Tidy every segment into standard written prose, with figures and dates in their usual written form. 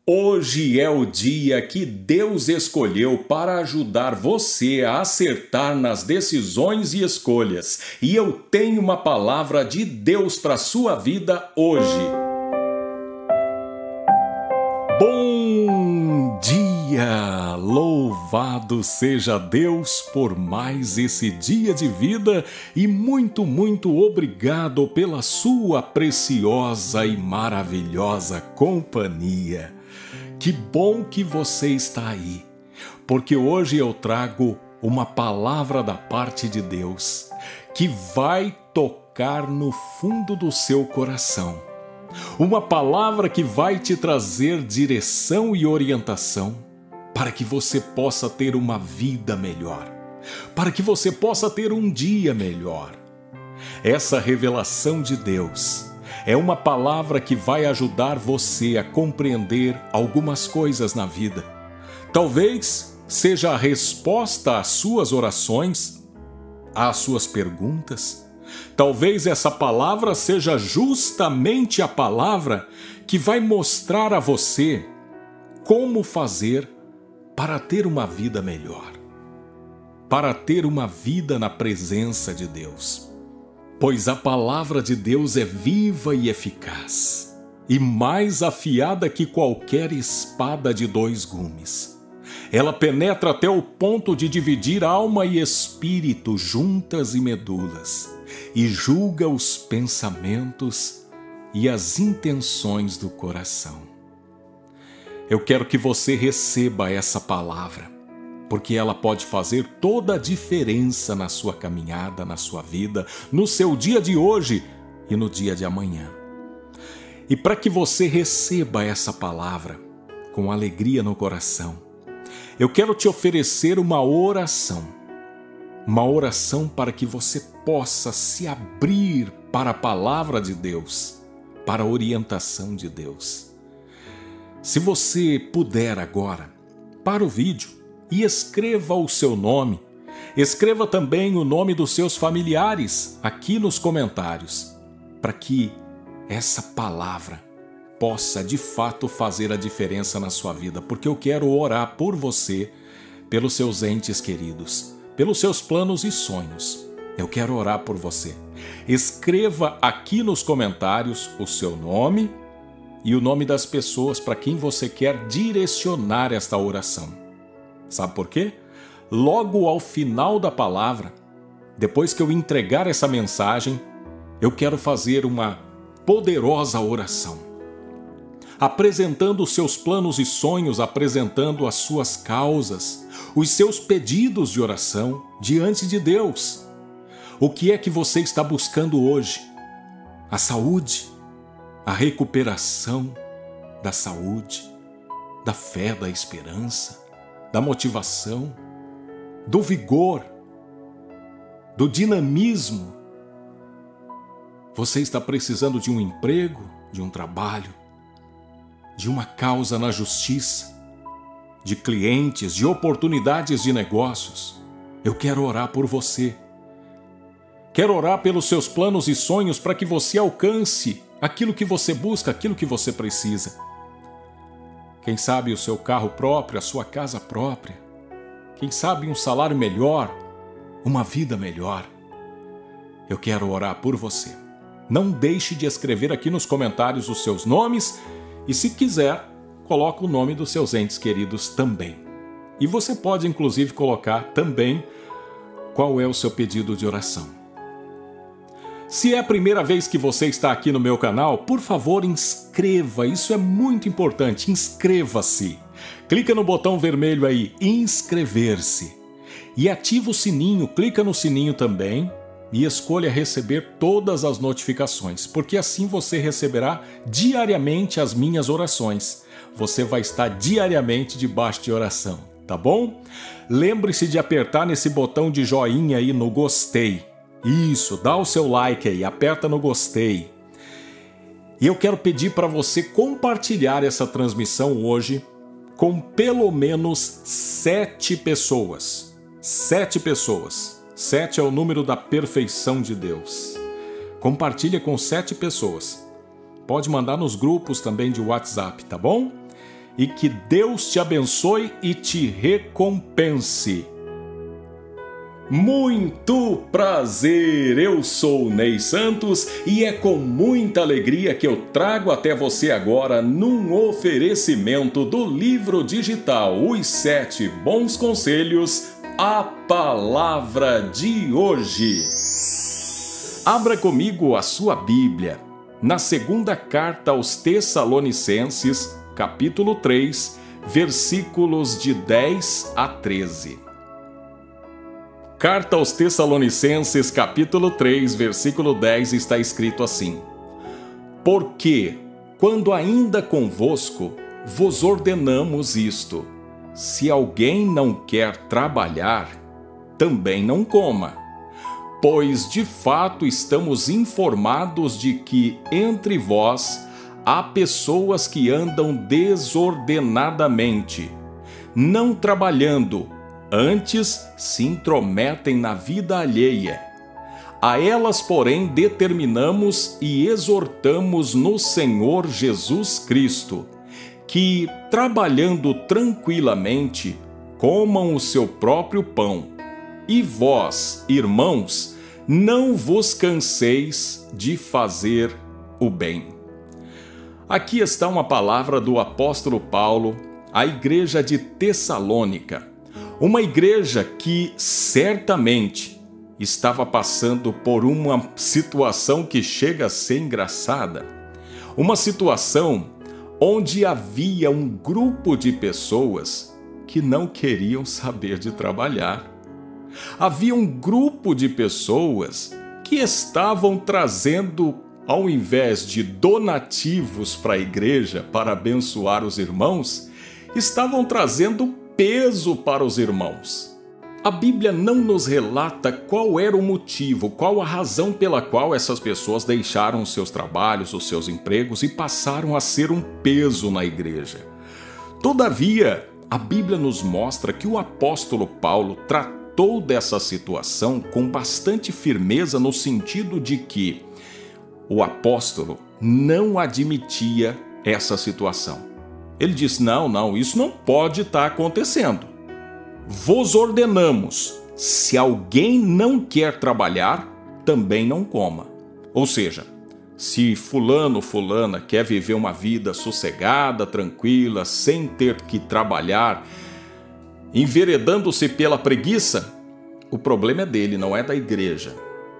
Hoje é o dia que Deus escolheu para ajudar você a acertar nas decisões e escolhas. E eu tenho uma palavra de Deus para a sua vida hoje. Bom dia! Louvado seja Deus por mais esse dia de vida e muito obrigado pela sua preciosa e maravilhosa companhia. Que bom que você está aí, porque hoje eu trago uma palavra da parte de Deus que vai tocar no fundo do seu coração. Uma palavra que vai te trazer direção e orientação para que você possa ter uma vida melhor, para que você possa ter um dia melhor. Essa revelação de Deus é uma palavra que vai ajudar você a compreender algumas coisas na vida. Talvez seja a resposta às suas orações, às suas perguntas. Talvez essa palavra seja justamente a palavra que vai mostrar a você como fazer para ter uma vida melhor, para ter uma vida na presença de Deus. Pois a palavra de Deus é viva e eficaz, e mais afiada que qualquer espada de 2 gumes. Ela penetra até o ponto de dividir alma e espírito, juntas e medulas, e julga os pensamentos e as intenções do coração. Eu quero que você receba essa palavra, porque ela pode fazer toda a diferença na sua caminhada, na sua vida, no seu dia de hoje e no dia de amanhã. E para que você receba essa palavra com alegria no coração, eu quero te oferecer uma oração para que você possa se abrir para a palavra de Deus, para a orientação de Deus. Se você puder agora, para o vídeo, e escreva o seu nome. Escreva também o nome dos seus familiares aqui nos comentários, para que essa palavra possa de fato fazer a diferença na sua vida, porque eu quero orar por você, pelos seus entes queridos, pelos seus planos e sonhos. Eu quero orar por você. Escreva aqui nos comentários o seu nome e o nome das pessoas para quem você quer direcionar esta oração. Sabe por quê? Logo ao final da palavra, depois que eu entregar essa mensagem, eu quero fazer uma poderosa oração, apresentando os seus planos e sonhos, apresentando as suas causas, os seus pedidos de oração diante de Deus. O que é que você está buscando hoje? A saúde, a recuperação da saúde, da fé, da esperança, da motivação, do vigor, do dinamismo. Você está precisando de um emprego, de um trabalho, de uma causa na justiça, de clientes, de oportunidades de negócios. Eu quero orar por você. Quero orar pelos seus planos e sonhos para que você alcance aquilo que você busca, aquilo que você precisa. Quem sabe o seu carro próprio, a sua casa própria. Quem sabe um salário melhor, uma vida melhor. Eu quero orar por você. Não deixe de escrever aqui nos comentários os seus nomes e, se quiser, coloque o nome dos seus entes queridos também. E você pode, inclusive, colocar também qual é o seu pedido de oração. Se é a primeira vez que você está aqui no meu canal, por favor, inscreva. Isso é muito importante. Inscreva-se. Clica no botão vermelho aí, inscrever-se. E ativa o sininho, clica no sininho também e escolha receber todas as notificações, porque assim você receberá diariamente as minhas orações. Você vai estar diariamente debaixo de oração, tá bom? Lembre-se de apertar nesse botão de joinha aí no gostei. Isso, dá o seu like aí, aperta no gostei. E eu quero pedir para você compartilhar essa transmissão hoje com pelo menos 7 pessoas. 7 pessoas. 7 é o número da perfeição de Deus. Compartilha com 7 pessoas. Pode mandar nos grupos também de WhatsApp, tá bom? e que Deus te abençoe e te recompense. Muito prazer, eu sou Ney Santos e é com muita alegria que eu trago até você agora num oferecimento do livro digital Os 7 Bons Conselhos, a palavra de hoje. Abra comigo a sua Bíblia na segunda carta aos Tessalonicenses, capítulo 3, versículos de 10 a 13. Carta aos Tessalonicenses, capítulo 3, versículo 10, está escrito assim: Porque, quando ainda convosco, vos ordenamos isto: se alguém não quer trabalhar, também não coma. Pois, de fato, estamos informados de que, entre vós, há pessoas que andam desordenadamente, não trabalhando, antes se intrometem na vida alheia. A elas, porém, determinamos e exortamos no Senhor Jesus Cristo, que, trabalhando tranquilamente, comam o seu próprio pão. E vós, irmãos, não vos canseis de fazer o bem. Aqui está uma palavra do apóstolo Paulo à igreja de Tessalônica. Uma igreja que certamente estava passando por uma situação que chega a ser engraçada. Uma situação onde havia um grupo de pessoas que não queriam saber de trabalhar. Havia um grupo de pessoas que estavam trazendo, ao invés de donativos para a igreja para abençoar os irmãos, estavam trazendo peso para os irmãos. A Bíblia não nos relata qual era o motivo, qual a razão pela qual essas pessoas deixaram os seus trabalhos, os seus empregos e passaram a ser um peso na igreja. Todavia, a Bíblia nos mostra que o apóstolo Paulo tratou dessa situação com bastante firmeza, no sentido de que o apóstolo não admitia essa situação. Ele disse: não, isso não pode estar acontecendo. Vos ordenamos, se alguém não quer trabalhar, também não coma. Ou seja, se fulano ou fulana quer viver uma vida sossegada, tranquila, sem ter que trabalhar, enveredando-se pela preguiça, o problema é dele, não é da igreja.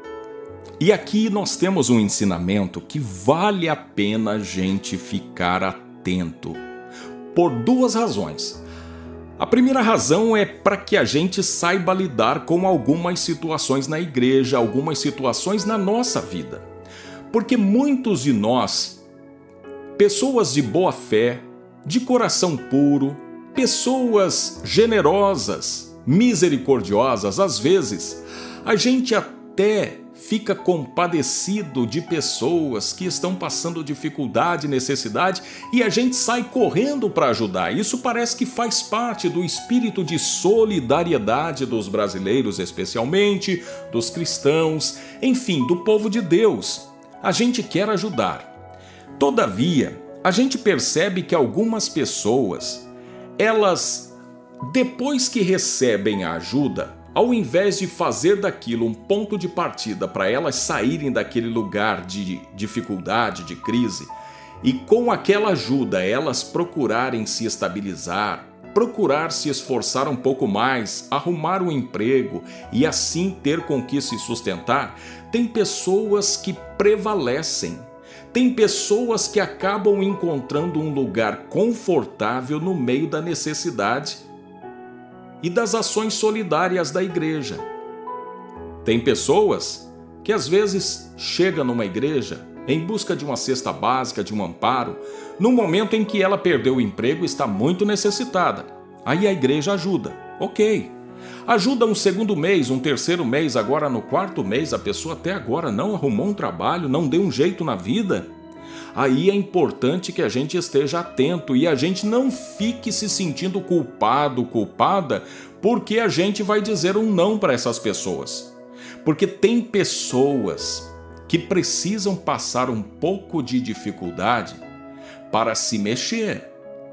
E aqui nós temos um ensinamento que vale a pena a gente ficar atento, por duas razões. A primeira razão é para que a gente saiba lidar com algumas situações na igreja, algumas situações na nossa vida. Porque muitos de nós, pessoas de boa fé, de coração puro, pessoas generosas, misericordiosas, às vezes, a gente até fica compadecido de pessoas que estão passando dificuldade, necessidade, e a gente sai correndo para ajudar. Isso parece que faz parte do espírito de solidariedade dos brasileiros, especialmente, dos cristãos, enfim, do povo de Deus. A gente quer ajudar. Todavia, a gente percebe que algumas pessoas, elas, depois que recebem a ajuda, ao invés de fazer daquilo um ponto de partida para elas saírem daquele lugar de dificuldade, de crise, e com aquela ajuda elas procurarem se estabilizar, procurar se esforçar um pouco mais, arrumar um emprego e assim ter com que se sustentar, tem pessoas que prevalecem. Tem pessoas que acabam encontrando um lugar confortável no meio da necessidade e das ações solidárias da igreja. Tem pessoas que às vezes chegam numa igreja em busca de uma cesta básica, de um amparo, no momento em que ela perdeu o emprego e está muito necessitada. Aí a igreja ajuda, ok. Ajuda um segundo mês, um terceiro mês, agora no quarto mês a pessoa até agora não arrumou um trabalho, não deu um jeito na vida. Aí é importante que a gente esteja atento e a gente não fique se sentindo culpado, culpada, porque a gente vai dizer um não para essas pessoas. Porque tem pessoas que precisam passar um pouco de dificuldade para se mexer,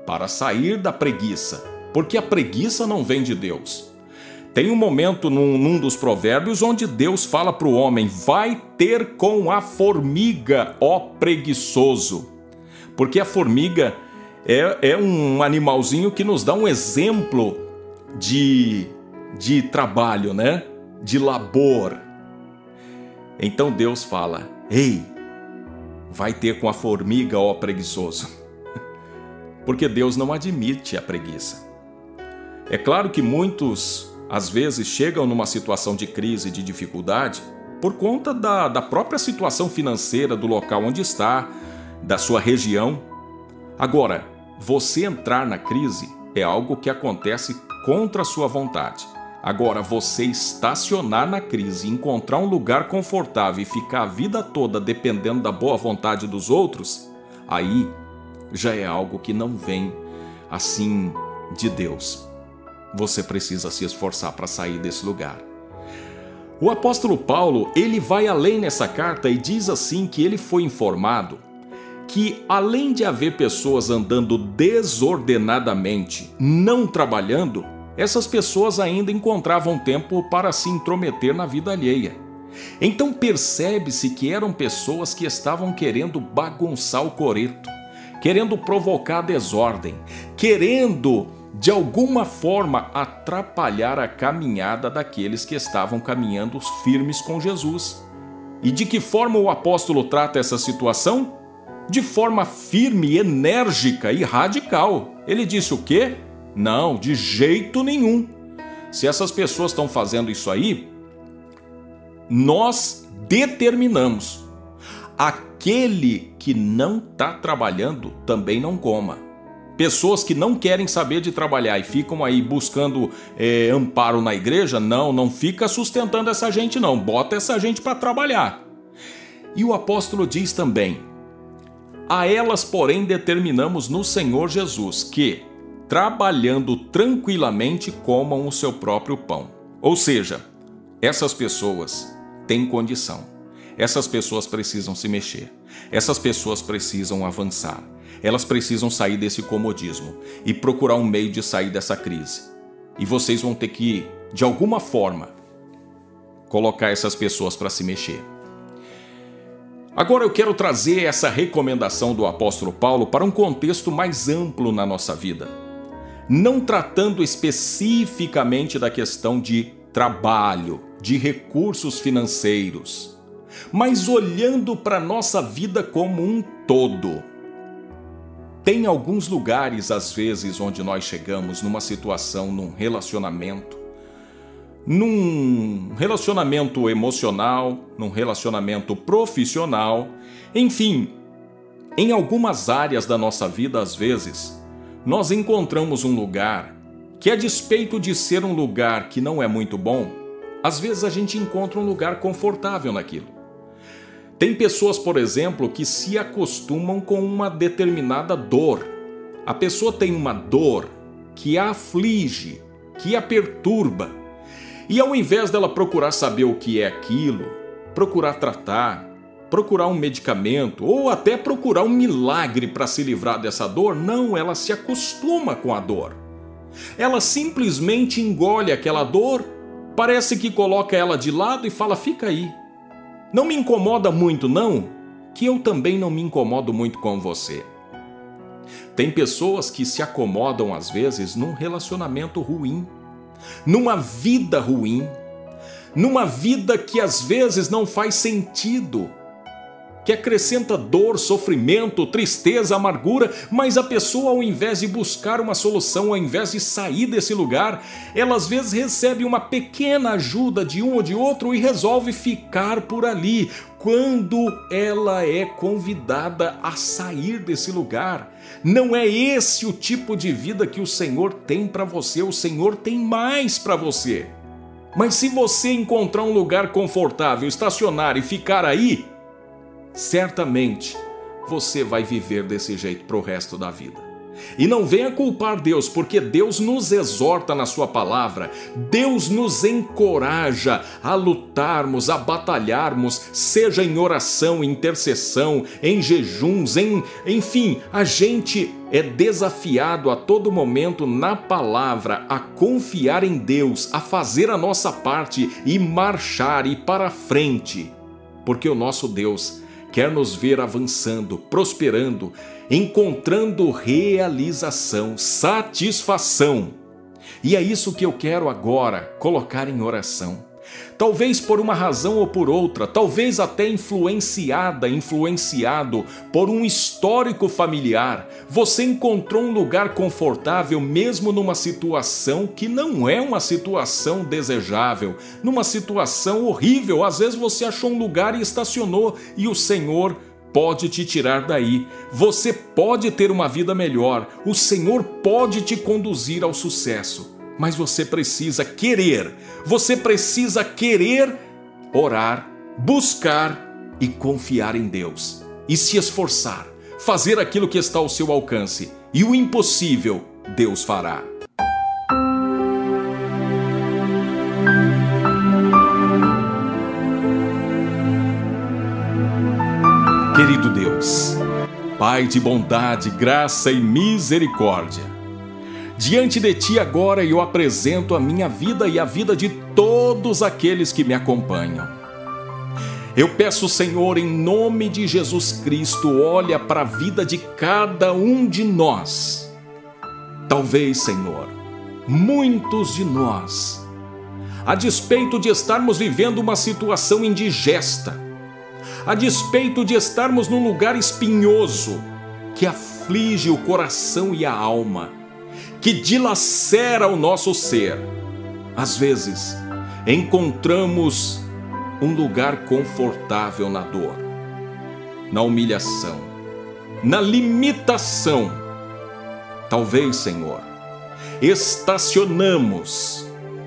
para sair da preguiça, porque a preguiça não vem de Deus. Tem um momento num dos provérbios onde Deus fala para o homem: vai ter com a formiga, ó preguiçoso. Porque a formiga é um animalzinho que nos dá um exemplo de trabalho, né? De labor. Então Deus fala: ei, vai ter com a formiga, ó preguiçoso. Porque Deus não admite a preguiça. É claro que muitos, às vezes, chegam numa situação de crise, de dificuldade, por conta da própria situação financeira do local onde está, da sua região. Agora, você entrar na crise é algo que acontece contra a sua vontade. Agora, você estacionar na crise, encontrar um lugar confortável e ficar a vida toda dependendo da boa vontade dos outros, aí já é algo que não vem assim de Deus. Você precisa se esforçar para sair desse lugar. O apóstolo Paulo, ele vai além nessa carta e diz assim que ele foi informado que, além de haver pessoas andando desordenadamente, não trabalhando, essas pessoas ainda encontravam tempo para se intrometer na vida alheia. Então percebe-se que eram pessoas que estavam querendo bagunçar o coreto, querendo provocar desordem, querendo, de alguma forma, atrapalhar a caminhada daqueles que estavam caminhando firmes com Jesus. E de que forma o apóstolo trata essa situação? De forma firme, enérgica e radical. Ele disse o quê? Não, de jeito nenhum. Se essas pessoas estão fazendo isso aí, nós determinamos: aquele que não está trabalhando também não coma. Pessoas que não querem saber de trabalhar e ficam aí buscando amparo na igreja, não fica sustentando essa gente não, bota essa gente para trabalhar. E o apóstolo diz também: a elas, porém, determinamos no Senhor Jesus que, trabalhando tranquilamente, comam o seu próprio pão. Ou seja, essas pessoas têm condição. Essas pessoas precisam se mexer. Essas pessoas precisam avançar. Elas precisam sair desse comodismo e procurar um meio de sair dessa crise. E vocês vão ter que, de alguma forma, colocar essas pessoas para se mexer. Agora eu quero trazer essa recomendação do apóstolo Paulo para um contexto mais amplo na nossa vida. Não tratando especificamente da questão de trabalho, de recursos financeiros, mas olhando para a nossa vida como um todo. Tem alguns lugares, às vezes, onde nós chegamos numa situação, num relacionamento emocional, num relacionamento profissional, enfim, em algumas áreas da nossa vida, às vezes, nós encontramos um lugar que, a despeito de ser um lugar que não é muito bom, às vezes a gente encontra um lugar confortável naquilo. Tem pessoas, por exemplo, que se acostumam com uma determinada dor. A pessoa tem uma dor que a aflige, que a perturba. E ao invés dela procurar saber o que é aquilo, procurar tratar, procurar um medicamento ou até procurar um milagre para se livrar dessa dor, não, ela se acostuma com a dor. Ela simplesmente engole aquela dor, parece que coloca ela de lado e fala: fica aí. Não me incomoda muito não, que eu também não me incomodo muito com você. Tem pessoas que se acomodam às vezes num relacionamento ruim, numa vida ruim, numa vida que às vezes não faz sentido, que acrescenta dor, sofrimento, tristeza, amargura, mas a pessoa, ao invés de buscar uma solução, ao invés de sair desse lugar, ela às vezes recebe uma pequena ajuda de um ou de outro e resolve ficar por ali, quando ela é convidada a sair desse lugar. Não é esse o tipo de vida que o Senhor tem para você, o Senhor tem mais para você. Mas se você encontrar um lugar confortável, estacionar e ficar aí, certamente você vai viver desse jeito para o resto da vida. E não venha culpar Deus, porque Deus nos exorta na sua palavra, Deus nos encoraja a lutarmos, a batalharmos, seja em oração, em intercessão, em jejuns, enfim, a gente é desafiado a todo momento na palavra a confiar em Deus, a fazer a nossa parte e marchar e ir para frente, porque o nosso Deus quer nos ver avançando, prosperando, encontrando realização, satisfação. E é isso que eu quero agora colocar em oração. Talvez por uma razão ou por outra, talvez até influenciado por um histórico familiar, você encontrou um lugar confortável mesmo numa situação que não é uma situação desejável, numa situação horrível. Às vezes você achou um lugar e estacionou e o Senhor pode te tirar daí. Você pode ter uma vida melhor, o Senhor pode te conduzir ao sucesso. Mas você precisa querer orar, buscar e confiar em Deus. E se esforçar, fazer aquilo que está ao seu alcance. E o impossível, Deus fará. Querido Deus, Pai de bondade, graça e misericórdia, diante de Ti agora eu apresento a minha vida e a vida de todos aqueles que me acompanham. Eu peço, Senhor, em nome de Jesus Cristo, olha para a vida de cada um de nós. Talvez, Senhor, muitos de nós, a despeito de estarmos vivendo uma situação indigesta, a despeito de estarmos num lugar espinhoso, que aflige o coração e a alma, que dilacera o nosso ser, às vezes encontramos um lugar confortável na dor, na humilhação, na limitação. Talvez, Senhor, estacionamos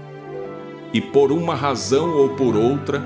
e por uma razão ou por outra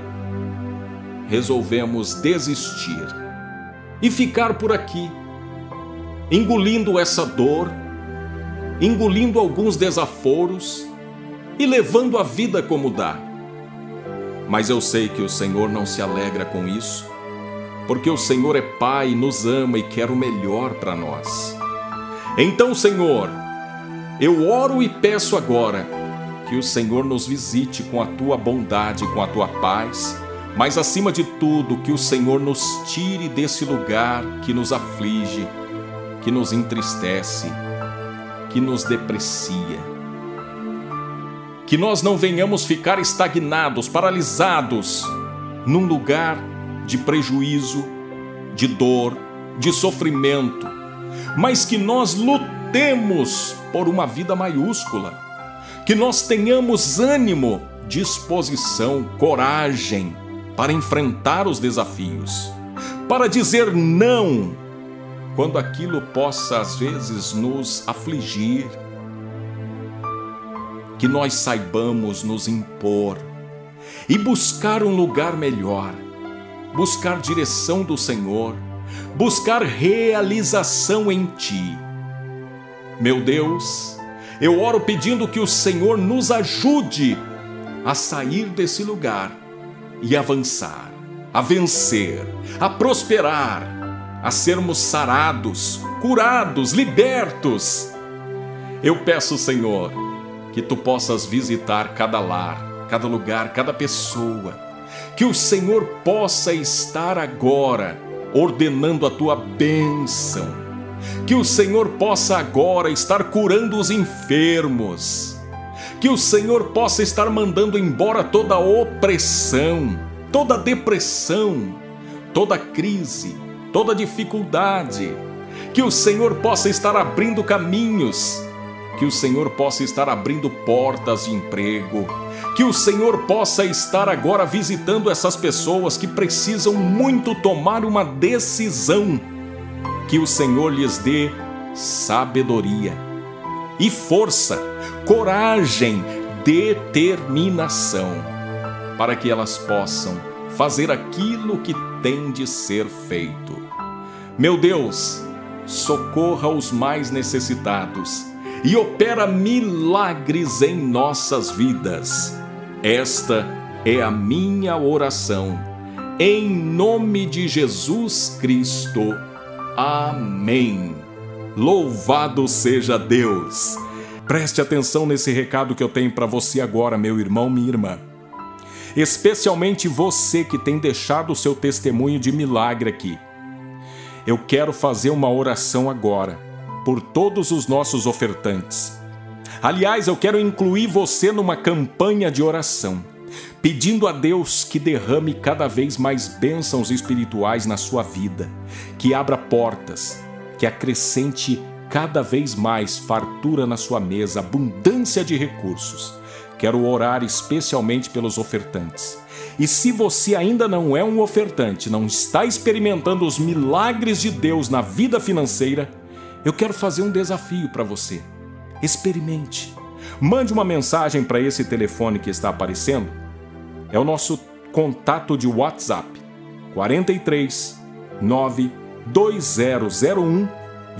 resolvemos desistir e ficar por aqui, engolindo essa dor, engolindo alguns desaforos e levando a vida como dá. Mas eu sei que o Senhor não se alegra com isso, porque o Senhor é Pai, nos ama e quer o melhor para nós. Então, Senhor, eu oro e peço agora que o Senhor nos visite com a Tua bondade, com a Tua paz, mas acima de tudo, que o Senhor nos tire desse lugar que nos aflige, que nos entristece, que nos deprecia. Que nós não venhamos ficar estagnados, paralisados, num lugar de prejuízo, de dor, de sofrimento, mas que nós lutemos por uma vida maiúscula, que nós tenhamos ânimo, disposição, coragem para enfrentar os desafios, para dizer não quando aquilo possa às vezes nos afligir, que nós saibamos nos impor e buscar um lugar melhor, buscar direção do Senhor, buscar realização em Ti. Meu Deus, eu oro pedindo que o Senhor nos ajude a sair desse lugar e avançar, a vencer, a prosperar, a sermos sarados, curados, libertos. Eu peço, Senhor, que Tu possas visitar cada lar, cada lugar, cada pessoa, que o Senhor possa estar agora ordenando a Tua bênção, que o Senhor possa agora estar curando os enfermos, que o Senhor possa estar mandando embora toda opressão, toda depressão, toda crise, toda dificuldade, que o Senhor possa estar abrindo caminhos, que o Senhor possa estar abrindo portas de emprego, que o Senhor possa estar agora visitando essas pessoas que precisam muito tomar uma decisão, que o Senhor lhes dê sabedoria e força, coragem, determinação, para que elas possam fazer aquilo que tem de ser feito. Meu Deus, socorra os mais necessitados e opera milagres em nossas vidas. Esta é a minha oração. Em nome de Jesus Cristo. Amém. Louvado seja Deus! Preste atenção nesse recado que eu tenho para você agora, meu irmão, minha irmã. Especialmente você que tem deixado o seu testemunho de milagre aqui. Eu quero fazer uma oração agora por todos os nossos ofertantes. Aliás, eu quero incluir você numa campanha de oração, pedindo a Deus que derrame cada vez mais bênçãos espirituais na sua vida, que abra portas, que acrescente cada vez mais fartura na sua mesa, abundância de recursos. Quero orar especialmente pelos ofertantes. E se você ainda não é um ofertante, não está experimentando os milagres de Deus na vida financeira, eu quero fazer um desafio para você. Experimente. Mande uma mensagem para esse telefone que está aparecendo. É o nosso contato de WhatsApp. 43 92001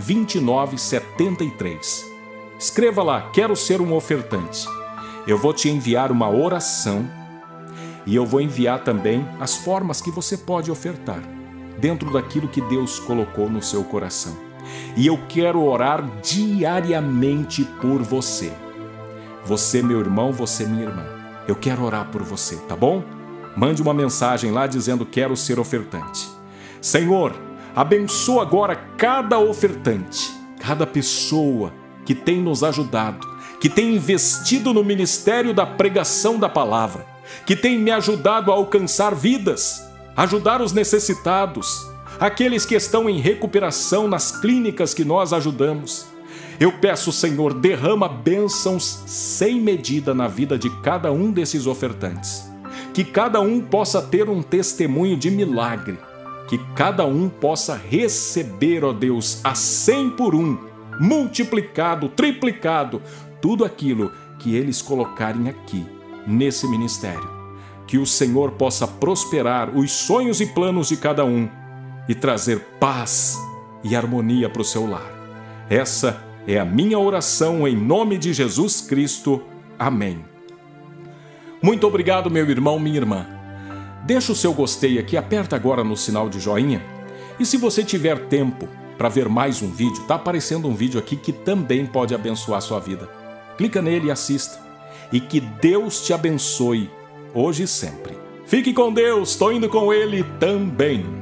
2973. Escreva lá, quero ser um ofertante. Eu vou te enviar uma oração e eu vou enviar também as formas que você pode ofertar, dentro daquilo que Deus colocou no seu coração. E eu quero orar diariamente por você. Você, meu irmão, você, minha irmã. Eu quero orar por você, tá bom? Mande uma mensagem lá dizendo quero ser ofertante. Senhor, abençoa agora cada ofertante, cada pessoa que tem nos ajudado, que tem investido no ministério da pregação da palavra, que tem me ajudado a alcançar vidas, ajudar os necessitados, aqueles que estão em recuperação nas clínicas que nós ajudamos. Eu peço, Senhor, derrama bênçãos sem medida na vida de cada um desses ofertantes, que cada um possa ter um testemunho de milagre, que cada um possa receber, ó Deus, a 100 por 1, multiplicado, triplicado, tudo aquilo que eles colocarem aqui, nesse ministério. Que o Senhor possa prosperar os sonhos e planos de cada um e trazer paz e harmonia para o seu lar. Essa é a minha oração em nome de Jesus Cristo. Amém. Muito obrigado, meu irmão, minha irmã. Deixa o seu gostei aqui, aperta agora no sinal de joinha. E se você tiver tempo para ver mais um vídeo, está aparecendo um vídeo aqui que também pode abençoar a sua vida. Clica nele e assista. E que Deus te abençoe, hoje e sempre. Fique com Deus, estou indo com Ele também.